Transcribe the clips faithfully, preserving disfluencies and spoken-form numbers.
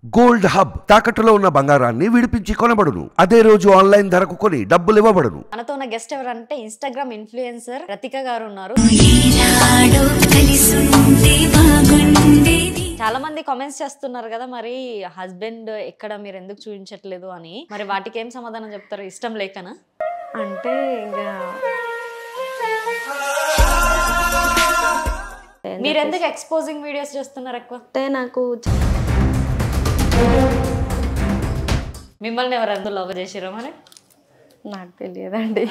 Gold hub తాకట్టులో ఉన్న బంగారాన్ని విడిపించి కొనబడును. అదే రోజు ఆన్లైన్ ధరకు కొని డబ్బులు ఇవ్వబడును. మనతో ఉన్న గెస్ట్ ఎవరంటే ఇన్స్టాగ్రామ్ ఇన్ఫ్లుయెన్సర్ రతిక గారు ఉన్నారు. చాలా మంది కామెంట్స్ చేస్తున్నారు కదా, మరి హస్బెండ్ ఎక్కడ మీరు ఎందుకు చూపించట్లేదు అని. మరి వాటికి ఏం సమాధానం చెప్తారు? ఇష్టం లేకనా అంటే ఇంకా మీరు ఎందుకు ఎక్స్పోజింగ్ వీడియోస్ చేస్తున్నారు ఎక్కువ? అంటే నాకు మిమ్మల్ని ఎవరు ఎందుకు లవ్ చేసిరో మరి నాకు తెలియదండి.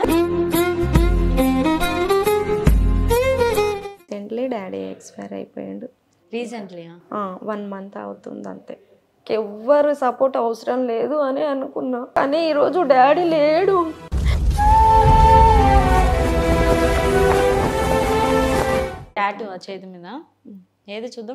రీసెంట్లీ డాడీ ఎక్స్పైర్ అయిపోయాడు. రీసెంట్లీ వన్ మంత్ అవుతుంది అంతే. ఎవ్వరు సపోర్ట్ అవసరం లేదు అని అనుకున్నా, కానీ ఈరోజు డాడీ లేడు. టాటూ ఆ చేతి మీద ఏది చూద్దాం.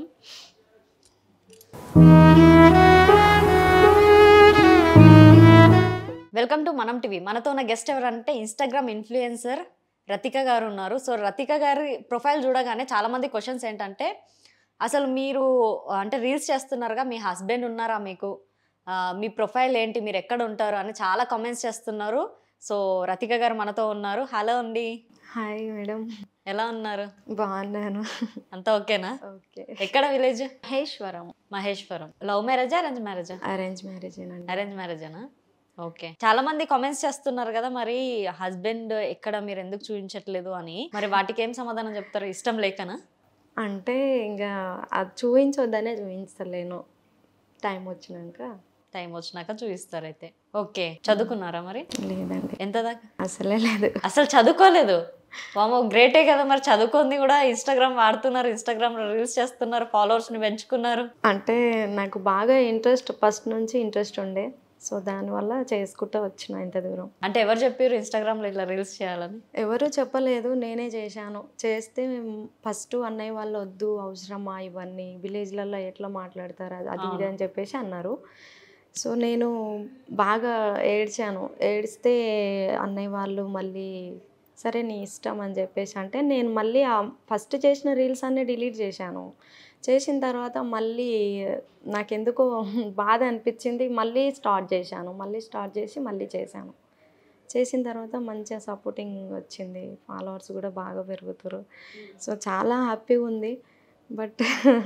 వెల్కమ్ టు మనం టీవీ. మనతో ఉన్న గెస్ట్ ఎవరంటే ఇన్స్టాగ్రామ్ ఇన్ఫ్లుయెన్సర్ రతిక గారు ఉన్నారు. సో రతిక గారి ప్రొఫైల్ చూడగానే చాలా మంది క్వశ్చన్స్ ఏంటంటే, అసలు మీరు అంటే రీల్స్ చేస్తున్నారుగా, మీ హస్బెండ్ ఉన్నారా మీకు, మీ ప్రొఫైల్ ఏంటి, మీరు ఎక్కడ ఉంటారు అని చాలా కామెంట్స్ చేస్తున్నారు. సో రతిక గారు మనతో ఉన్నారు. హలో అండి. హాయ్ మేడం, ఎలా ఉన్నారు? బాగున్నాను. అంతా ఓకేనా? ఓకే. ఎక్కడ విలేజ్? మహేశ్వరం. మహేశ్వరం. లవ్ మ్యారేజా అరేంజ్ మ్యారేజా? Arrange marriage. అరేంజ్ మ్యారేజేనా? ఓకే. చాలా మంది కామెంట్స్ చేస్తున్నారు కదా, మరి హస్బెండ్ ఎక్కడ మీరు ఎందుకు చూపించట్లేదు అని. మరి వాటికి ఏం సమాధానం చెప్తారు? ఇష్టం లేకనా? అంటే ఇంకా అది చూపించొద్దనే చూపించలేను, టైం వచ్చినాక. టైం వచ్చినాక చూపిస్తారు అయితే. ఓకే. చదువుకున్నారా మరి? లేదండి. ఎంత దాకా? అసలే లేదు. అసలు చదువుకోలేదు? వామో, గ్రేటే కదా. మరి చదువుకుంది కూడా ఇన్స్టాగ్రామ్ వాడుతున్నారు, ఇన్స్టాగ్రామ్ లో రీల్స్ చేస్తున్నారు, ఫాలోవర్స్ ని పెంచుకున్నారు. అంటే నాకు బాగా ఇంట్రెస్ట్, ఫస్ట్ నుంచి ఇంట్రెస్ట్ ఉండే, సో దానివల్ల చేసుకుంటూ వచ్చిన ఇంత దూరం. అంటే ఎవరు చెప్పారు ఇన్స్టాగ్రామ్ లో ఇట్లా రీల్స్ చేయాలని? ఎవరు చెప్పలేదు, నేనే చేశాను. చేస్తే ఫస్ట్ అన్నయ్య వాళ్ళు వద్దు, అవసరమా ఇవన్నీ, విలేజ్లలో ఎట్లా మాట్లాడతారు అది ఇది అని చెప్పేసి అన్నారు. సో నేను బాగా ఏడ్చాను. ఏడిస్తే అన్నయ్య వాళ్ళు మళ్ళీ సరే నీ ఇష్టం అని చెప్పేసి అంటే, నేను మళ్ళీ ఫస్ట్ చేసిన రీల్స్ అన్నీ డిలీట్ చేశాను. చేసిన తర్వాత మళ్ళీ నాకెందుకో బాధ అనిపించింది, మళ్ళీ స్టార్ట్ చేశాను. మళ్ళీ స్టార్ట్ చేసి మళ్ళీ చేశాను. చేసిన తర్వాత మంచిగా సపోర్టింగ్ వచ్చింది, ఫాలోవర్స్ కూడా బాగా పెరుగుతారు. సో చాలా హ్యాపీగా ఉంది. బట్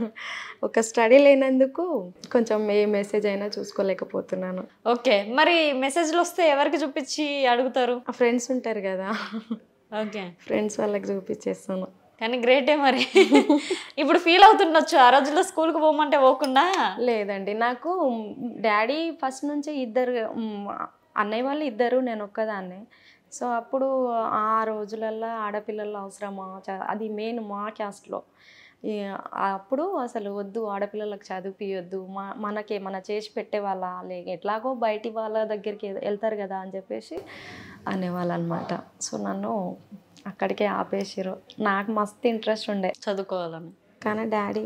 ఒక స్టడీ లేనందుకు కొంచెం ఏ మెసేజ్ అయినా చూసుకోలేకపోతున్నాను. ఓకే. మరి మెసేజ్లు వస్తే ఎవరికి చూపించి అడుగుతారు? ఫ్రెండ్స్ ఉంటారు కదా, ఓకే, ఫ్రెండ్స్ వాళ్ళకి చూపించేస్తాను. కానీ గ్రేటే మరి. ఇప్పుడు ఫీల్ అవుతుండొచ్చు ఆ రోజుల్లో స్కూల్కి పోమంటే పోకుండా. లేదండి, నాకు డాడీ ఫస్ట్ నుంచి ఇద్దరు అన్నయ్య వాళ్ళు ఇద్దరు, నేను ఒక్కదాన్నే. సో అప్పుడు ఆ రోజులల్లో ఆడపిల్లల అవసరమా, అది మెయిన్ మా క్యాస్ట్లో. అప్పుడు అసలు వద్దు, ఆడపిల్లలకు చదివిపియొద్దు, మా మనకి ఏమన్నా చేసి పెట్టే వాళ్ళ లే, ఎట్లాగో బయటి వాళ్ళ దగ్గరికి వెళ్తారు కదా అని చెప్పేసి అనేవాళ్ళు అనమాట. సో నన్ను అక్కడికే ఆపేసారు. నాకు మస్తు ఇంట్రెస్ట్ ఉండే చదువుకోవాలని, కానీ డాడీ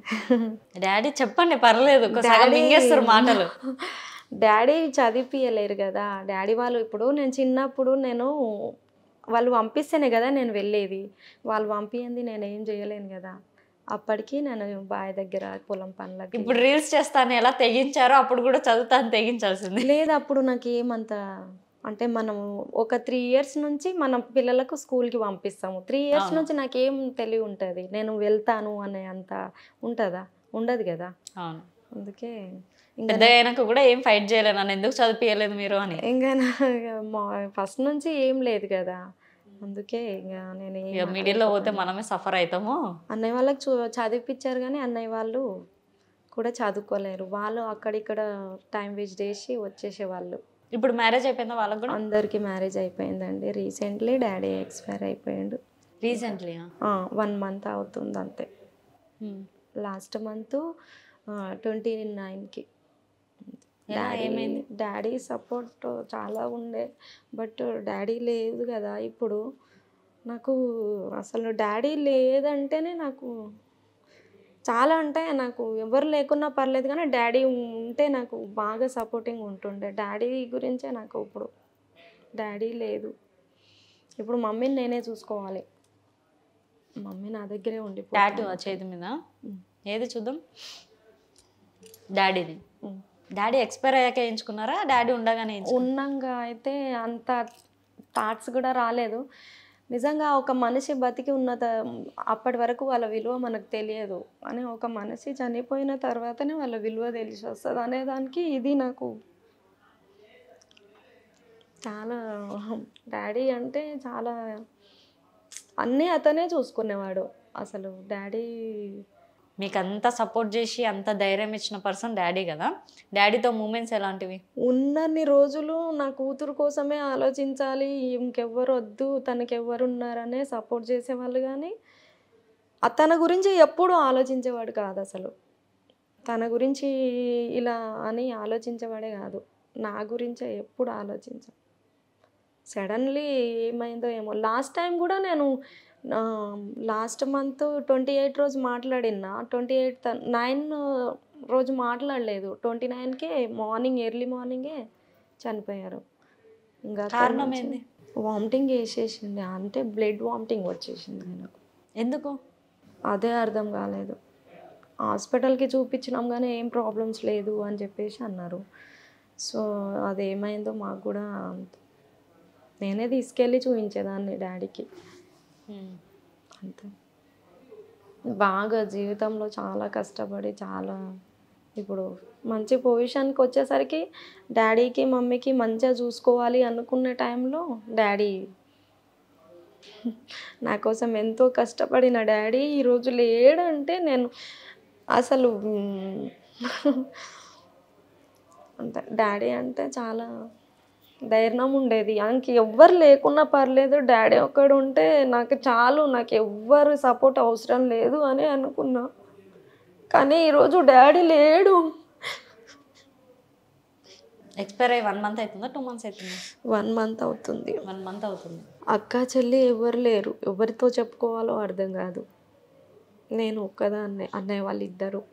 డాడీ చెప్పండి పర్లేదు, మింగేస్తారు మాటలు. డాడీ చదివిపియలేరు కదా. డాడీ వాళ్ళు ఇప్పుడు నేను చిన్నప్పుడు నేను వాళ్ళు పంపిస్తేనే కదా నేను వెళ్ళేది, వాళ్ళు పంపించింది నేను ఏం చేయలేను కదా. అప్పటికి నేను బాయ్ దగ్గర పొలం పనులకి. ఇప్పుడు రీల్స్ చేస్తాను ఎలా తెగించారో అప్పుడు కూడా చదువుతాను తెగించాల్సింది లేదు. అప్పుడు నాకు ఏమంత అంటే, మనం ఒక త్రీ ఇయర్స్ నుంచి మనం పిల్లలకు స్కూల్కి పంపిస్తాము. త్రీ ఇయర్స్ నుంచి నాకేం తెలివి ఉంటుంది, నేను వెళ్తాను అనే అంత ఉంటుందా? ఉండదు కదా. అందుకే పెద్ద అయినాక కూడా ఏం ఫైట్ చేయలేదు, నన్ను ఎందుకు చదివించలేదు మీరు అని. ఇంకా ఫస్ట్ నుంచి ఏం లేదు కదా, అందుకే ఇంకా నేను మీడియాలో పోతే మనమే సఫర్ అవుతాము. అన్నయ్య వాళ్ళకి చూ చదివిపించారు కానీ అన్నయ్య వాళ్ళు కూడా చదువుకోలేరు. వాళ్ళు అక్కడిక్కడ టైం వేస్ట్ చేసి వచ్చేసేవాళ్ళు. ఇప్పుడు మ్యారేజ్ అయిపోయిందా వాళ్ళకి కూడా? అందరికీ మ్యారేజ్ అయిపోయిందండి. రీసెంట్లీ డాడీ ఎక్స్పైర్ అయిపోయాడు. రీసెంట్లీ వన్ మంత్ అవుతుంది అంతే. లాస్ట్ మంత్ ట్వంటీ నైన్కి. డాడీ డాడీ సపోర్ట్ చాలా ఉండే, బట్ డాడీ లేదు కదా ఇప్పుడు. నాకు అసలు డాడీ లేదంటేనే నాకు చాలా, అంటే నాకు ఎవరు లేకున్నా పర్లేదు కానీ డాడీ ఉంటే నాకు బాగా సపోర్టింగ్ ఉంటుండే. డాడీ గురించే నాకు ఇప్పుడు డాడీ లేదు. ఇప్పుడు మమ్మీని నేనే చూసుకోవాలి. మమ్మీ నా దగ్గరే ఉండి. టాటూ ఆ చేతి మీద ఏది చూద్దాం. డాడీది. డాడీ ఎక్స్పైర్ అయ్యాక వేయించుకున్నారా, డాడీ ఉండగానే వేయించుకున్నారా? ఉన్నాగా అయితే అంత థాట్స్ కూడా రాలేదు. నిజంగా ఒక మనిషి బతికి ఉన్న త అప్పటి వరకు వాళ్ళ విలువ మనకు తెలియదు. అని ఒక మనిషి చనిపోయిన తర్వాతనే వాళ్ళ విలువ తెలిసి వస్తుంది అనేదానికి ఇది నాకు చాలా. డాడీ అంటే చాలా అన్నీ అతనే చూసుకునేవాడు. అసలు డాడీ మీకు అంత సపోర్ట్ చేసి అంత ధైర్యం ఇచ్చిన పర్సన్ డాడీ కదా. డాడీతో మూమెంట్స్ ఎలాంటివి? ఉన్నన్ని రోజులు నా కూతురు కోసమే ఆలోచించాలి, ఇంకెవ్వరు వద్దు, తనకి ఎవరు ఉన్నారనే సపోర్ట్ చేసేవాళ్ళు. కానీ తన గురించి ఎప్పుడూ ఆలోచించేవాడు కాదు. అసలు తన గురించి ఇలా అని ఆలోచించేవాడే కాదు, నా గురించే ఎప్పుడు ఆలోచించాను. సడన్లీ ఏమైందో ఏమో. లాస్ట్ టైం కూడా నేను లాస్ట్ మంత్ ట్వంటీ ఎయిట్ రోజు మాట్లాడినా, ట్వంటీ ఎయిత్ నైన్ రోజు మాట్లాడలేదు. ట్వంటీ నైన్కే మార్నింగ్ ఎర్లీ మార్నింగే చనిపోయారు. ఇంకా కారణం ఏంది? వామిటింగ్ వేసేసింది, అంటే బ్లడ్ వామిటింగ్ వచ్చేసింది ఆయనకు. ఎందుకు అదే అర్థం కాలేదు. హాస్పిటల్కి చూపించినాం కానీ ఏం ప్రాబ్లమ్స్ లేదు అని చెప్పేసి అన్నారు. సో అదేమైందో మాకు కూడా నేనే తీసుకెళ్ళి చూపించేదాన్ని డాడీకి. అంతే. బాగా జీవితంలో చాలా కష్టపడి చాలా ఇప్పుడు మంచి పొజిషన్కి వచ్చేసరికి డాడీకి మమ్మీకి మంచిగా చూసుకోవాలి అనుకునే టైంలో డాడీ నా కోసం ఎంతో కష్టపడిన డాడీ ఈరోజు లేడంటే నేను అసలు అంతే. డాడీ అంటే చాలా ధైర్యం ఉండేది. ఇంక ఎవ్వరు లేకున్నా పర్లేదు, డాడీ ఒక్కడు ఉంటే నాకు చాలు, నాకు ఎవ్వరు సపోర్ట్ అవసరం లేదు అని అనుకున్నా. కానీ ఈరోజు డాడీ లేడు. ఎక్స్పైర్ అయ్యి వన్ మంత్ అవుతుందా, టూ మంత్స్ అవుతుందా? వన్ మంత్ అవుతుంది. వన్ మంత్ అవుతుంది. అక్క చెల్లి ఎవరు లేరు, ఎవరితో చెప్పుకోవాలో అర్థం కాదు. నేను ఒక్కదాన్నే, అన్నయ్య వాళ్ళు ఇద్దరు.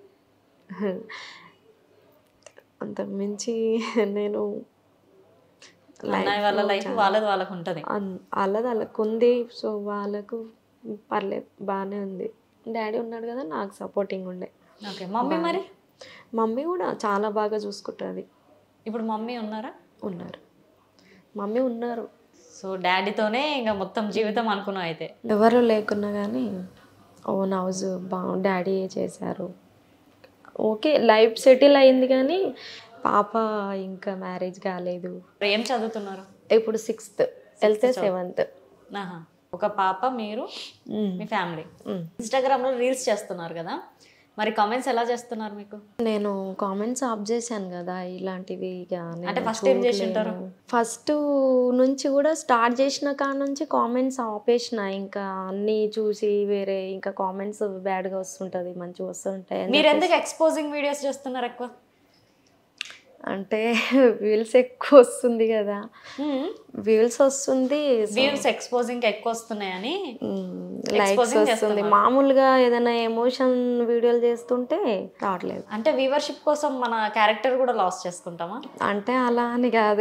అంతకు మించి నేను వాళ్ళ లైఫ్ వాళ్ళది వాళ్ళకు ఉంటుంది, వాళ్ళది వాళ్ళకు ఉంది. సో వాళ్ళకు పర్లేదు, బాగానే ఉంది. డాడీ ఉన్నాడు కదా, నాకు సపోర్టింగ్ ఉండే. ఓకే. మమ్మీ మరి? మమ్మీ కూడా చాలా బాగా చూసుకుంటుంది. ఇప్పుడు మమ్మీ ఉన్నారా? ఉన్నారు, మమ్మీ ఉన్నారు. సో డాడీతోనే ఇంకా మొత్తం జీవితం అనుకున్నావు అయితే? ఎవరు లేకున్నా కానీ ఓన్ హౌస్ బా డాడీ చేశారు. ఓకే, లైఫ్ సెటిల్ అయింది కానీ పాప ఇంకా మ్యారేజ్ కాలేదు. ఏం చదువుతున్నారు ఇప్పుడు? సిక్స్త్, వెళ్తే సెవెంత్. ఒక పాప, మీరు, మీ ఫ్యామిలీ. ఇన్స్టాగ్రామ్లో రీల్స్ చేస్తున్నారు కదా, మరి కామెంట్స్ ఎలా చేస్తున్నారు మీకు? నేను కామెంట్స్ ఆఫ్ చేశాను కదా ఇలాంటివి. అంటే ఫస్ట్ ఏం చేసి ఉంటారు? ఫస్ట్ నుంచి కూడా స్టార్ట్ చేసిన కాడ నుంచి కామెంట్స్ ఆపేసిన. ఇంకా అన్నీ చూసి వేరే ఇంకా కామెంట్స్ బ్యాడ్గా వస్తుంటుంది, మంచిగా వస్తుంటాయి. మీరు ఎందుకు ఎక్స్పోజింగ్ వీడియోస్ చేస్తున్నారు ఎక్కువ? అంటే వ్యూస్ ఎక్కువ వస్తుంది కదా, వ్యూస్ వస్తుంది, వ్యూస్ ఎక్స్పోజింగ్ ఎక్కువ వస్తున్నాయని లైక్స్ వస్తుంది. మామూలుగా ఏదైనా ఎమోషన్ వీడియోలు చేస్తుంటే రావట్లేదు. అంటే వ్యూవర్షిప్ కోసం మన క్యారెక్టర్ కూడా లాస్ చేసుకుంటామా? అంటే అలా అని కాదు,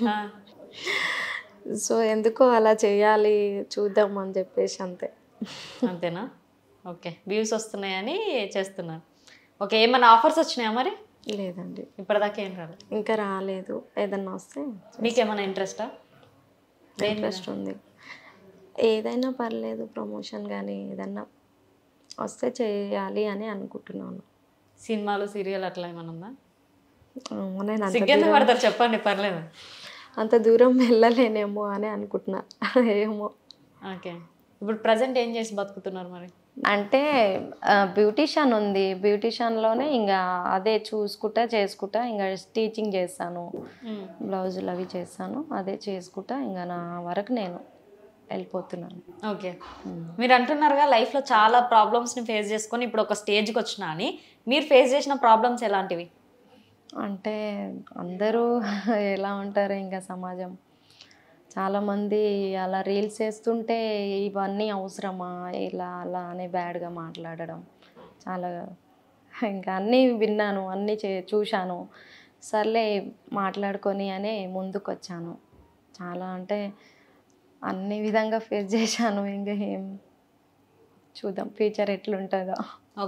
సో ఎందుకో అలా చేయాలి, చూద్దాం అని చెప్పేసి అంతే. అంతేనా? ఓకే. వ్యూస్ వస్తున్నాయని చేస్తున్నారు. ఓకే. ఏమైనా ఆఫర్స్ వచ్చినాయా మరి? లేదండి, ఇప్పటిదాకా ఏం రాలేదు. ఇంకా రాలేదు. ఏదన్నా వస్తే. మీకేమైనా ఇంట్రెస్టా? ఇంట్రెస్ట్ ఉంది, ఏదైనా పర్లేదు, ప్రమోషన్ కానీ ఏదన్నా వస్తే చేయాలి అని అనుకుంటున్నాను. సినిమాలు, సీరియల్ అట్లా ఏమైనా ఉందా? నేను సిగ్గెందుకు పడతారు చెప్పండి, పర్లేదు. అంత దూరం వెళ్ళలేనేమో అని అనుకుంటున్నా, ఏమో. ఓకే. ఇప్పుడు ప్రజెంట్ ఏం చేసి బతుకుతున్నారు మరి? అంటే బ్యూటీషియన్ ఉంది, బ్యూటీషియన్లోనే ఇంకా అదే చూసుకుంటా చేసుకుంటా ఇంకా స్టిచింగ్ చేస్తాను, బ్లౌజులు అవి చేస్తాను, అదే చేసుకుంటా ఇంకా నా వరకు నేను వెళ్ళిపోతున్నాను. ఓకే. మీరు అంటున్నారుగా లైఫ్లో చాలా ప్రాబ్లమ్స్ని ఫేస్ చేసుకొని ఇప్పుడు ఒక స్టేజ్కి వచ్చినా అని, మీరు ఫేస్ చేసిన ప్రాబ్లమ్స్ ఎలాంటివి? అంటే అందరూ ఎలా ఉంటారు ఇంకా సమాజం, చాలామంది అలా రీల్స్ చేస్తుంటే ఇవన్నీ అవసరమా ఇలా అలా అని బ్యాడ్గా మాట్లాడడం చాలా, ఇంకా అన్నీ విన్నాను, అన్నీ చే చూశాను. సర్లే మాట్లాడుకొని అనే ముందుకు వచ్చాను. చాలా అంటే అన్ని విధంగా ఫేస్ చేశాను. ఇంకా ఏం చూద్దాం ఫ్యూచర్ ఎట్లుంటుందో. ఓకే.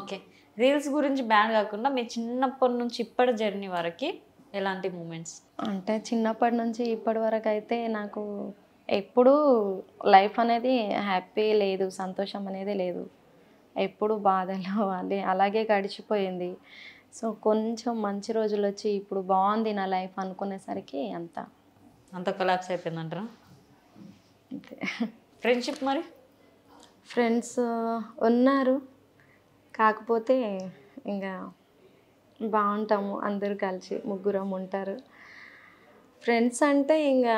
రీల్స్ గురించి బ్యాన్ కాకుండా మీ చిన్నప్పటి నుంచి ఇప్పటి జర్నీ వరకు ఎలాంటి మూమెంట్స్? అంటే చిన్నప్పటి నుంచి ఇప్పటి వరకు అయితే నాకు ఎప్పుడూ లైఫ్ అనేది హ్యాపీ లేదు, సంతోషం అనేది లేదు. ఎప్పుడు బాధలు అది అలాగే గడిచిపోయింది. సో కొంచెం మంచి రోజులు వచ్చి ఇప్పుడు బాగుంది నా లైఫ్ అనుకునేసరికి అంత అంత కొలాప్స్ అయిపోయిందంటారా? అంతే. ఫ్రెండ్షిప్ మరి? ఫ్రెండ్స్ ఉన్నారు, కాకపోతే ఇంకా బాగుంటాము అందరూ కలిసి, ముగ్గురం ఉంటారు. ఫ్రెండ్స్ అంటే ఇంకా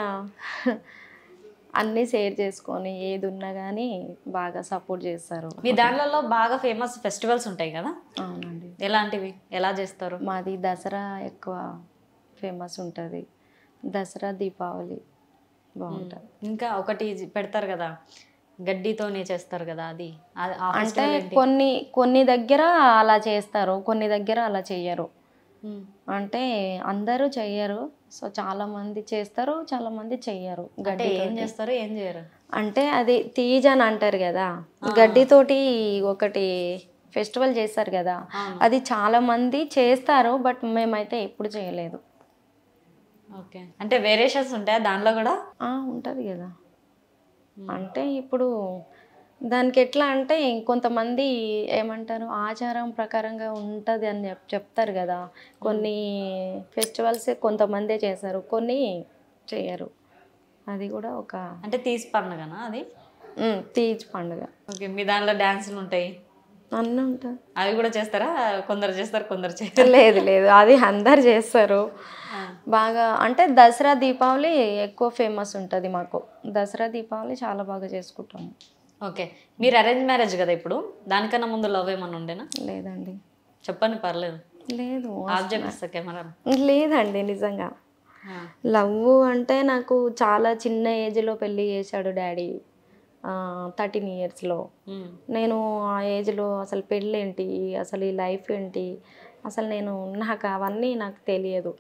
అన్నీ షేర్ చేసుకొని ఏది ఉన్నా కానీ బాగా సపోర్ట్ చేస్తారు. మీ దాంట్లో బాగా ఫేమస్ ఫెస్టివల్స్ ఉంటాయి కదా? అవునండి. ఎలాంటివి, ఎలా చేస్తారు? మాది దసరా ఎక్కువ ఫేమస్ ఉంటుంది. దసరా, దీపావళి బాగుంటుంది. ఇంకా ఒకటి పెడతారు కదా, గడ్డితోనే చేస్తారు కదా, అది అంటే కొన్ని కొన్ని దగ్గర అలా చేస్తారు, కొన్ని దగ్గర అలా చెయ్యరు. అంటే అందరూ చెయ్యరు. సో చాలా మంది చేస్తారు, చాలా మంది చెయ్యరు. గడ్డి ఏం చేస్తారు, ఏం చేయరు? అంటే అది తీజ్ అని అంటారు కదా, గడ్డితోటి ఒకటి ఫెస్టివల్ చేస్తారు కదా, అది చాలా మంది చేస్తారు. బట్ మేమైతే ఎప్పుడు చేయలేదు. ఓకే, అంటే వేరియేషన్స్ ఉంటాయా దానిలో కూడా? ఉంటుంది కదా. అంటే ఇప్పుడు దానికి ఎట్లా అంటే కొంతమంది ఏమంటారు, ఆచారం ప్రకారంగా ఉంటుంది అని చెప్ చెప్తారు కదా. కొన్ని ఫెస్టివల్స్ కొంతమందే చేస్తారు, కొన్ని చేయరు. అది కూడా ఒక అంటే తీజ్ పండుగనా అది? తీజ్ పండుగ. ఓకే, మీ దాంట్లో డ్యాన్సులు ఉంటాయి, అన్నీ ఉంటుంది. అవి కూడా చేస్తారా? కొందరు చేస్తారు, కొందరు చేస్తారు. లేదు లేదు, అది అందరు చేస్తారు బాగా. అంటే దసరా, దీపావళి ఎక్కువ ఫేమస్ ఉంటుంది మాకు. దసరా, దీపావళి చాలా బాగా చేసుకుంటాము. ఓకే, మీరు అరేంజ్ మ్యారేజ్ కదా ఇప్పుడు, దానికన్నా ముందు లవ్ ఏమన్నా ఉండేనా? లేదండి. చెప్పండి, పర్లేదు. లేదు. ఆఫ్ చేపిస్తా కెమెరా. లేదండి, నిజంగా లవ్ అంటే నాకు చాలా చిన్న ఏజ్లో పెళ్ళి చేశాడు డాడీ, థర్టీన్ ఇయర్స్లో. నేను ఆ ఏజ్లో అసలు పెళ్ళి ఏంటి, అసలు ఈ లైఫ్ ఏంటి, అసలు నేను నాకు అవన్నీ నాకు తెలియదు.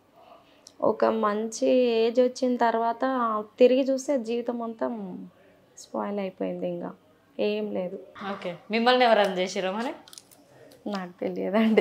ఒక మంచి ఏజ్ వచ్చిన తర్వాత తిరిగి చూస్తే జీవితం అంతా స్పాయిల్ అయిపోయింది, ఇంకా ఏం లేదు. ఓకే, మిమ్మల్ని ఎవరైనా చేసిరా మరి? నాకు తెలియదండి,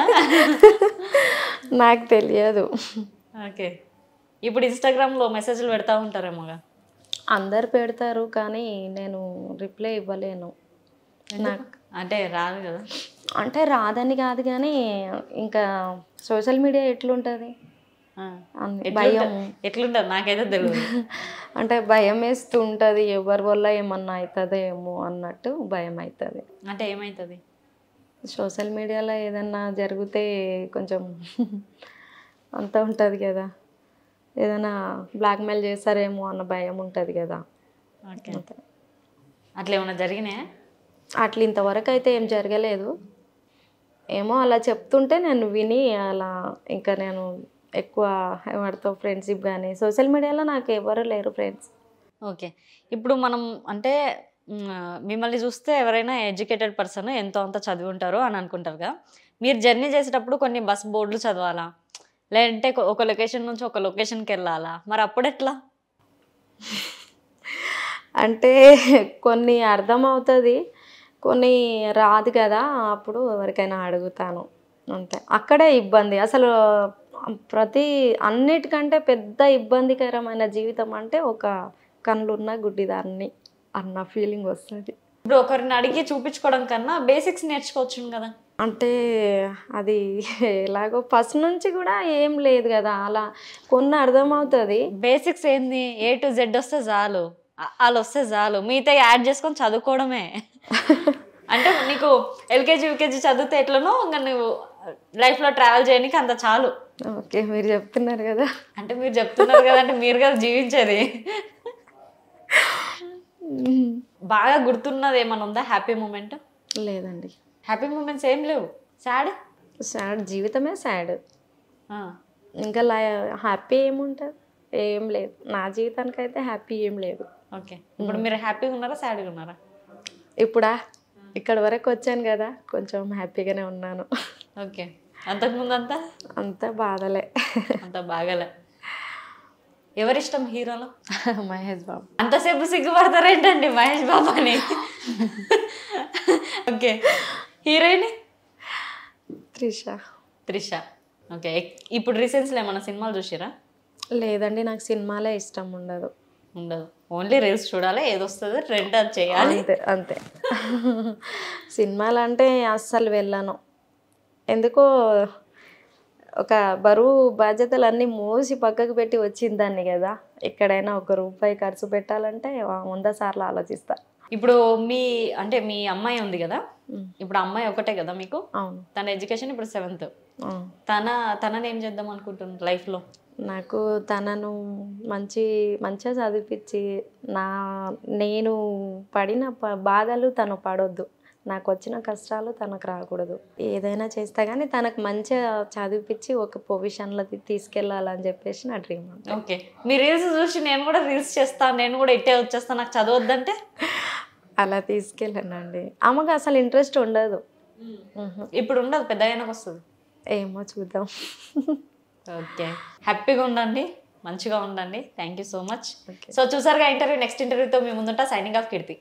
నాకు తెలియదు. ఓకే, ఇప్పుడు ఇన్స్టాగ్రామ్లో మెసేజ్లు పెడతా ఉంటారేమోగా? అందరు పెడతారు, కానీ నేను రిప్లై ఇవ్వలేను. నాకు అంటే రాదు కదా. అంటే రాదని కాదు, కానీ ఇంకా సోషల్ మీడియా ఎట్లుంటుంది, భయం ఎట్లుంటుంది నాకైతే తెలియదు. అంటే భయం వేస్తూ ఉంటుంది, ఎవరి వల్ల ఏమన్నా అవుతుందో ఏమో అన్నట్టు భయం అవుతుంది. అంటే ఏమవుతుంది? సోషల్ మీడియాలో ఏదన్నా జరిగితే కొంచెం అంతా ఉంటుంది కదా, ఏదైనా బ్లాక్మెయిల్ చేస్తారేమో అన్న భయం ఉంటుంది కదా. ఓకే, అట్లా ఏమన్నా జరిగినాయా? అట్లా ఇంతవరకు అయితే ఏం జరగలేదు. ఏమో అలా చెప్తుంటే నేను విని అలా ఇంకా నేను ఎక్కువ ఎవరితో ఫ్రెండ్షిప్ కానీ, సోషల్ మీడియాలో నాకు ఎవరు లేరు ఫ్రెండ్స్. ఓకే, ఇప్పుడు మనం అంటే మిమ్మల్ని చూస్తే ఎవరైనా ఎడ్యుకేటెడ్ పర్సన్ ఎంతో అంత చదివి ఉంటారు అని అనుకుంటారుగా. మీరు జర్నీ చేసేటప్పుడు కొన్ని బస్ బోర్డులు చదవాలా, లేదంటే ఒక లొకేషన్ నుంచి ఒక లొకేషన్కి వెళ్ళాలా, మరి అప్పుడు ఎట్లా? అంటే కొన్ని అర్థమవుతుంది, కొన్ని రాదు కదా, అప్పుడు ఎవరికైనా అడుగుతాను అంతే. అక్కడే ఇబ్బంది అసలు. ప్రతి అన్నిటికంటే పెద్ద ఇబ్బందికరమైన జీవితం అంటే ఒక కళ్ళున్న గుడ్డిదాన్ని అన్న ఫీలింగ్ వస్తుంది. ఇప్పుడు ఒకరిని అడిగి చూపించుకోవడం కన్నా బేసిక్స్ నేర్చుకోవచ్చు కదా. అంటే అది ఎలాగో ఫస్ట్ నుంచి కూడా ఏం లేదు కదా, అలా కొన్ని అర్థమవుతుంది. బేసిక్స్ ఏంది, ఏ టు జెడ్ వస్తే చాలు, వాళ్ళు వస్తే చాలు, మిగతా యాడ్ చేసుకొని చదువుకోవడమే. అంటే నీకు ఎల్కేజీ యూకేజీ చదివితే ఎట్లనో ఇంకా నువ్వు లైఫ్లో ట్రావెల్ చేయడానికి అంత చాలు. ఓకే, మీరు చెప్తున్నారు కదా. అంటే మీరు చెప్తున్నారు కదా, అంటే మీరు కదా జీవించేది. బాగా గుర్తున్నది ఏమన్నా ఉందా హ్యాపీ మూమెంట్? లేదండి, హ్యాపీ మూమెంట్స్ ఏం లేవు. సాడ్ సాడ్ జీవితమే సాడ్. ఇంకా లై హ్యాపీ ఏముంటుంది, ఏం లేదు. నా జీవితానికి అయితే హ్యాపీ ఏం లేదు. ఓకే, ఇప్పుడు మీరు హ్యాపీగా ఉన్నారా, సాడ్గా ఉన్నారా? ఇప్పుడా ఇక్కడ వరకు వచ్చాను కదా, కొంచెం హ్యాపీగానే ఉన్నాను. ఓకే, అంతకుముందు అంతా అంతా బాధలే, అంత బాగాలే. ఎవరిష్టం హీరోలో? మహేష్ బాబు. అంతసేపు సిగ్గుపడతారేంటండి మహేష్ బాబు అని? Okay, heroine? Trisha. Trisha. Okay. ఇప్పుడు రీసెంట్స్లో ఏమన్నా సినిమాలు చూసిరా? లేదండి, నాకు సినిమాలే ఇష్టం ఉండదు. ఉండదు, ఓన్లీ రీల్స్ చూడాలి, ఏది వస్తుందో ట్రెండ్ అది చేయాలి. అంతే అంతే. సినిమాలు అంటే అస్సలు వెళ్ళను. ఎందుకో ఒక బరువు బాధ్యతలన్నీ మోసి పక్కకు పెట్టి వచ్చిందాన్ని కదా, ఎక్కడైనా ఒక రూపాయి ఖర్చు పెట్టాలంటే వంద సార్లు ఆలోచిస్తా. ఇప్పుడు మీ అంటే మీ అమ్మాయి ఉంది కదా, ఇప్పుడు అమ్మాయి ఒకటే కదా మీకు? అవును. తన ఎడ్యుకేషన్ ఇప్పుడు సెవెంత్. తన తనని ఏం చేద్దాం అనుకుంటున్నారు లైఫ్లో? నాకు తనను మంచి మంచిగా చదివిపించి నా నేను పడిన ప బాధలు తను పడొద్దు, నాకు వచ్చిన కష్టాలు తనకు రాకూడదు. ఏదైనా చేస్తా కానీ తనకు మంచిగా చదివిపించి ఒక పొజిషన్లో తీసుకెళ్ళాలని చెప్పేసి నా డ్రీమ్. ఓకే. మీ రీల్స్ చూసి నేను కూడా రీల్స్ చేస్తాను, నేను కూడా ఇట్టే వచ్చేస్తాను, నాకు చదవద్దంటే అలా తీసుకెళ్ళానండి. ఆమెకు అసలు ఇంట్రెస్ట్ ఉండదు. ఇప్పుడు ఉండదు, పెద్ద అయినాక వస్తుంది. ఏమో చూద్దాం. ఓకే. హ్యాపీగా ఉండండి, మంచిగా ఉండండి. Thank you so much. So చూసారుగా ఇంటర్వ్యూ. నెక్స్ట్ ఇంటర్వ్యూతో మీ ముందుంటా. సైనింగ్ ఆఫ్ కీర్తి.